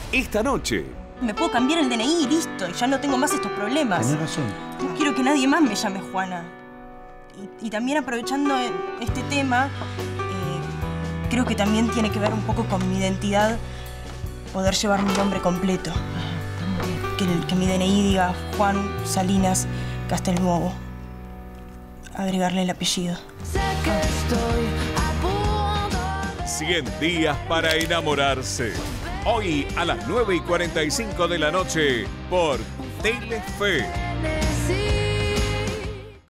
esta noche. Me puedo cambiar el DNI y listo, y ya no tengo más estos problemas. Tenés razón. No quiero que nadie más me llame Juana. Y también aprovechando este tema, creo que también tiene que ver un poco con mi identidad poder llevar mi nombre completo. Que mi DNI diga Juan Salinas Castelnuovo. Agregarle el apellido. 100 días para enamorarse. Hoy a las 9:45 de la noche por Telefe.